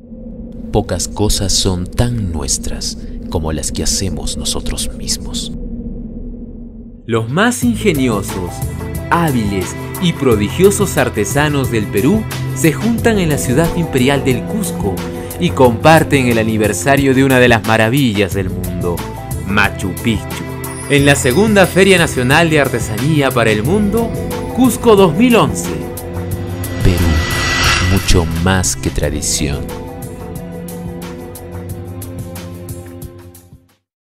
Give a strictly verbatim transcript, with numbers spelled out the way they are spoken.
Pocas cosas son tan nuestras como las que hacemos nosotros mismos. Los más ingeniosos, hábiles y prodigiosos artesanos del Perú se juntan en la ciudad imperial del Cusco y comparten el aniversario de una de las maravillas del mundo, Machu Picchu. En la segunda Feria Nacional de Artesanía para el Mundo, Cusco dos mil once. Perú, mucho más que tradición.